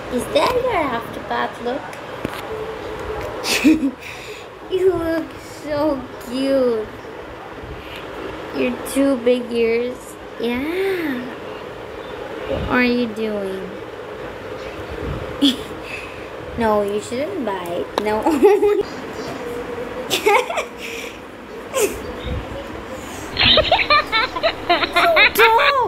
Is that your afterbath look? You look so cute. Your two big ears. Yeah. What are you doing? No, you shouldn't bite. No. Stop!